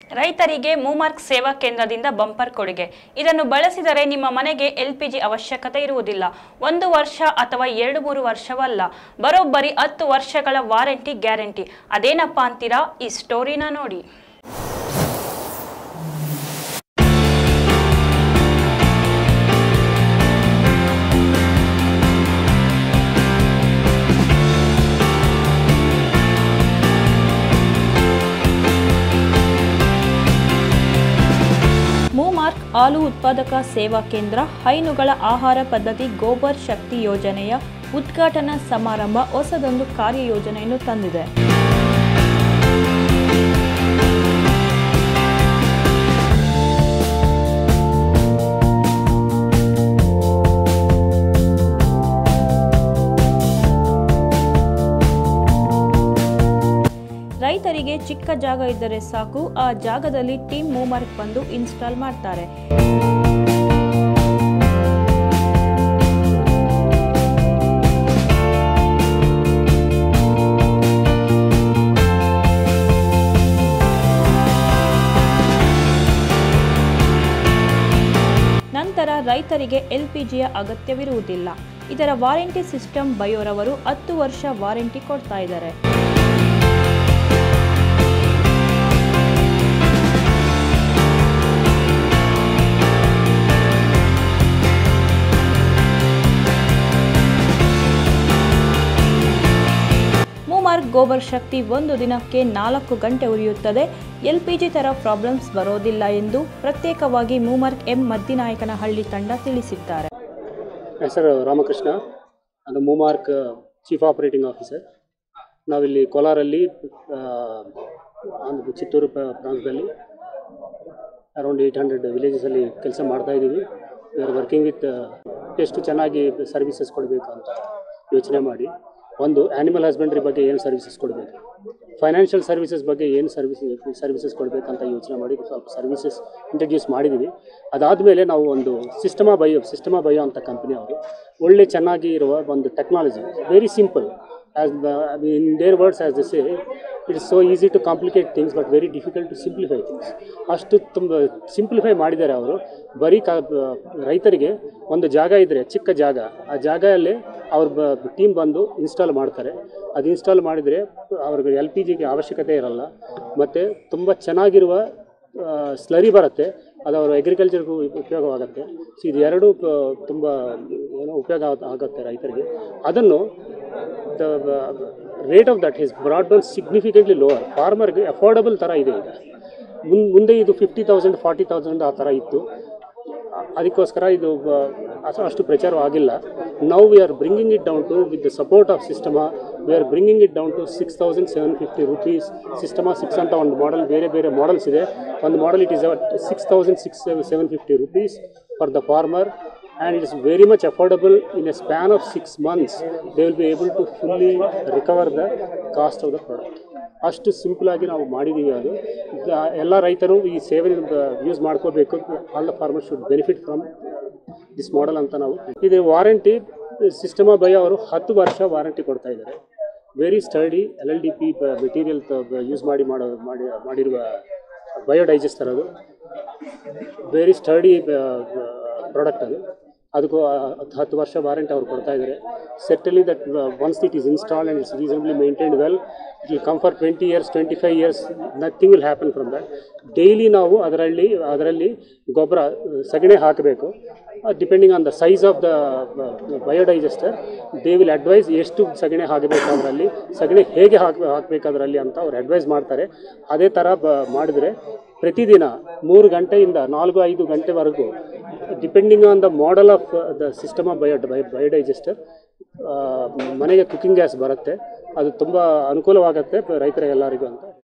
ರೈತರಿಗೆ ಮೂಮಾರ್ಕ್ ಸೇವಾ ಕೇಂದ್ರದಿಂದ ಬಂಪರ್ ಕೊಡುಗೆ. ಇದನ್ನು ಬಳಸಿದರೆ ನಿಮ್ಮ ಮನೆಗೆ LPG ಅವಶ್ಯಕತೆ ಇರುವುದಿಲ್ಲ. 1 ವರ್ಷ ಅಥವಾ 2-3 ವರ್ಷವಲ್ಲ, ಬರೋಬ್ಬರಿ 10 ವರ್ಷಗಳ ವಾರಂಟಿ ಗ್ಯಾರಂಟಿ. ಅದೇನಪ್ಪ ಅಂತೀರಾ? ಈ ಸ್ಟೋರಿನ ನೋಡಿ. ಮೂಮಾರ್ಕ್ ಹಾಲು ಉತ್ಪಾದಕ ಸೇವಾ ಕೇಂದ್ರ ಹೈನುಗಳ ಆಹಾರ ಪದ್ಧತಿ ಗೋಬರ್ ಶಕ್ತಿ ಯೋಜನೆಯ ಉದ್ಘಾಟನಾ ಸಮಾರಂಭ ಹೊಸದೊಂದು ಕಾರ್ಯಯೋಜನೆಯನ್ನು ತಂದಿದೆ. ರೈತರಿಗೆ ಚಿಕ್ಕ ಜಾಗ ಇದ್ದರೆ ಸಾಕು, ಆ ಜಾಗದಲ್ಲಿ ಟೀಮ್ ಮೂಮಾರ್ಕ್ ಬಂದು ಇನ್ಸ್ಟಾಲ್ ಮಾಡ್ತಾರೆ. ನಂತರ ರೈತರಿಗೆ LPGಯ ಅಗತ್ಯವಿರುವುದಿಲ್ಲ. ಇದರ ವಾರಂಟಿ ಸಿಸ್ಟಮ್ ಬಯೋರವರು 10 ವರ್ಷ ವಾರಂಟಿ ಕೊಡ್ತಾ ಇದ್ದಾರೆ. ಮೂಮಾರ್ಕ್ ಗೋಬರ್ ಶಕ್ತಿ 1 ದಿನಕ್ಕೆ 4 ಗಂಟೆ ಉರಿಯುತ್ತದೆ. LPG ತರ ಪ್ರಾಬ್ಲಮ್ಸ್ ಬರೋದಿಲ್ಲ ಎಂದು ಪ್ರತ್ಯೇಕವಾಗಿ ಮೂಮಾರ್ಕ್ ಮದ್ದಿನಾಯಕನಹಳ್ಳಿ ತಂಡ ತಿಳಿಸಿದ್ದಾರೆ. ಹೆಸರು ರಾಮಕೃಷ್ಣ, ಅದು ಮೂಮಾರ್ಕ್ ಚೀಫ್ ಆಪರೇಟಿಂಗ್ ಆಫೀಸರ್. ನಾವಿಲ್ಲಿ ಕೋಲಾರಲ್ಲಿ ಚಿತ್ತೂರು ಪ್ರಾಂತದಲ್ಲಿ ಅರೌಂಡ್ 800 ವಿಲೇಜಸಲ್ಲಿ ಕೆಲಸ ಮಾಡ್ತಾ ಇದ್ದೀವಿ. ವಿ ಆರ್ ವರ್ಕಿಂಗ್ ವಿತ್ ಎಷ್ಟು ಚೆನ್ನಾಗಿ ಸರ್ವಿಸಸ್ ಕೊಡಬೇಕು ಅಂತ ಯೋಚನೆ ಮಾಡಿ, ಒಂದು ಆ್ಯನಿಮಲ್ ಹಸ್ಬೆಂಡ್ರಿ ಬಗ್ಗೆ ಏನು ಸರ್ವಿಸಸ್ ಕೊಡಬೇಕು, ಫೈನಾನ್ಷಿಯಲ್ ಸರ್ವಿಸಸ್ ಬಗ್ಗೆ ಏನು ಸರ್ವಿಸಸ್ ಕೊಡಬೇಕಂತ ಯೋಚನೆ ಮಾಡಿ ಸ್ವಲ್ಪ ಸರ್ವಿಸಸ್ ಇಂಟ್ರಡ್ಯೂಸ್ ಮಾಡಿದ್ದೀವಿ. ಅದಾದಮೇಲೆ ನಾವು ಒಂದು ಸಿಸ್ಟಮಾ ಬಯೋ ಅಂತ ಕಂಪ್ನಿ ಅವರು ಒಳ್ಳೆ ಚೆನ್ನಾಗಿ ಇರುವ ಒಂದು technology, very simple, in their words as they say, it is so easy to complicate things but very difficult to simplify things. ಅಷ್ಟು ತುಂಬ ಸಿಂಪ್ಲಿಫೈ ಮಾಡಿದ್ದಾರೆ ಅವರು. ಬರೀ ರೈತರಿಗೆ ಒಂದು ಜಾಗ ಇದ್ದರೆ, ಚಿಕ್ಕ ಜಾಗ, ಆ ಜಾಗದಲ್ಲಿ ಅವ್ರ ಟೀಮ್ ಬಂದು ಇನ್ಸ್ಟಾಲ್ ಮಾಡ್ತಾರೆ. ಅದು ಇನ್ಸ್ಟಾಲ್ ಮಾಡಿದರೆ ಅವ್ರಿಗೆ LPGಗೆ ಅವಶ್ಯಕತೆ ಇರಲ್ಲ. ಮತ್ತು ತುಂಬ ಚೆನ್ನಾಗಿರುವ ಸ್ಲರಿ ಬರುತ್ತೆ, ಅದು ಅವರ ಅಗ್ರಿಕಲ್ಚರ್ಗೂ ಉಪಯೋಗವಾಗುತ್ತೆ. ಸೊ ಇದು ಎರಡೂ ತುಂಬ ಉಪಯೋಗ ಆಗುತ್ತೆ ರೈತರಿಗೆ. ಅದನ್ನು the rate of that is brought down significantly lower. ಫಾರ್ಮರ್ಗೆ ಅಫೋರ್ಡಬಲ್ ಥರ ಇದೆ ಈಗ. ಮುಂದೆ ಇದು 50,000 40,000 ಆ ಥರ ಇತ್ತು. ಅದಕ್ಕೋಸ್ಕರ ಇದು ಅಷ್ಟು ಪ್ರಚಾರವಾಗಿಲ್ಲ. Now we are bringing it down to, with the support of Sistema, we are bringing it down to 6,750 rupees. Sistema 6 ಅಂತ ಒಂದು ಮಾಡೆಲ್, ಬೇರೆ ಮಾಡೆಲ್ಸ್ ಇದೆ. ಒಂದು model it is 6,750 rupees for the farmer, and it is very much affordable. In a span of 6 months they will be able to fully recover the cost of the product. ಅಷ್ಟು simple ಆಗಿ ನಾವು ಮಾಡಿದ್ದೀವಿ. ಅದು ಎಲ್ಲ ರೈತರು ಈ ಸೇವೆ use ಮಾಡ್ಕೋಬೇಕು. All the farmer should benefit from this model ಅಂತ ನಾವು. ಇದು ವಾರಂಟಿ ಸಿಸ್ಟಮಾ ಬಯೋ ಅವರು 10 ವರ್ಷ ವಾರಂಟಿ ಕೊಡ್ತಾ ಇದ್ದಾರೆ. Very sturdy LLDP material use ಮಾಡಿರುವ ಬಯೋಡೈಜೆಸ್ಟರ್. ಅದು ವೆರಿ ಸ್ಟಡಿ ಪ್ರಾಡಕ್ಟ್. ಅದಕ್ಕೂ 10 ವರ್ಷ ವಾರಂಟಿ ಅವರು ಕೊಡ್ತಾ ಇದ್ದಾರೆ. Certainly that once it is installed and it's reasonably maintained well, it will come for 20 years 25 years, nothing will happen from that. Daily ನಾವು ಅದರಲ್ಲಿ ಗೊಬ್ಬರ ಸಗಣಿ ಹಾಕಬೇಕು. Depending on the size of the biodigester they will advise ಎಷ್ಟು ಸಗಣಿ ಹಾಕಬೇಕು ಅದರಲ್ಲಿ, ಸಗಣಿ ಹೇಗೆ ಹಾಕಬೇಕಾದ್ರಲ್ಲಿ ಅಂತ ಅವ್ರು ಅಡ್ವೈಸ್ ಮಾಡ್ತಾರೆ. ಅದೇ ಥರ ಮಾಡಿದರೆ ಪ್ರತಿದಿನ 3 ಗಂಟೆಯಿಂದ 4-5 ಗಂಟೆವರೆಗೂ, depending on the model of the system of biodigester, ಮನೆಗೆ ಕುಕ್ಕಿಂಗ್ ಗ್ಯಾಸ್ ಬರುತ್ತೆ. ಅದು ತುಂಬ ಅನುಕೂಲವಾಗುತ್ತೆ ರೈತರಿಗೆಲ್ಲರಿಗೂ ಅಂತ